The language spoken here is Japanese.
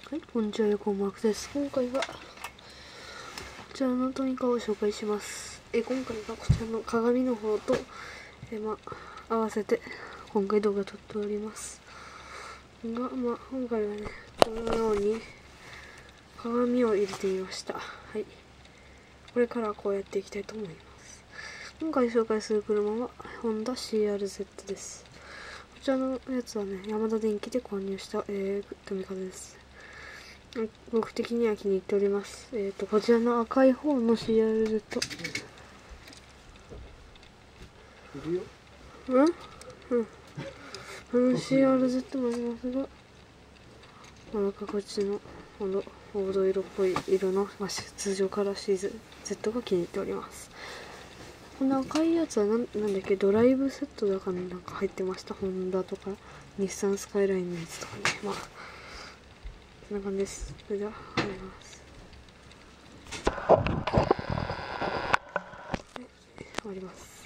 はい、こんにちは、横マークです。今回はこちらのトニカを紹介します。今回はこちらの鏡の方と、合わせて今回動画撮っておりますが、今回はね、このように鏡を入れてみました。はい、これからこうやっていきたいと思います。今回紹介する車はホンダ CRZ です。こちらのやつはね、ヤマダ電機で購入した、トミカです。僕的には気に入っております。こちらの赤い方の CRZ。うん。CRZ もありますが、こっちの黄土色っぽい色の、通常カラー CZ が気に入っております。この赤いやつはなんだっけ、ドライブセットだかなんか入ってました。ホンダとか、日産スカイラインのやつとかね。こんな感じです。それでは、入ります。終わります。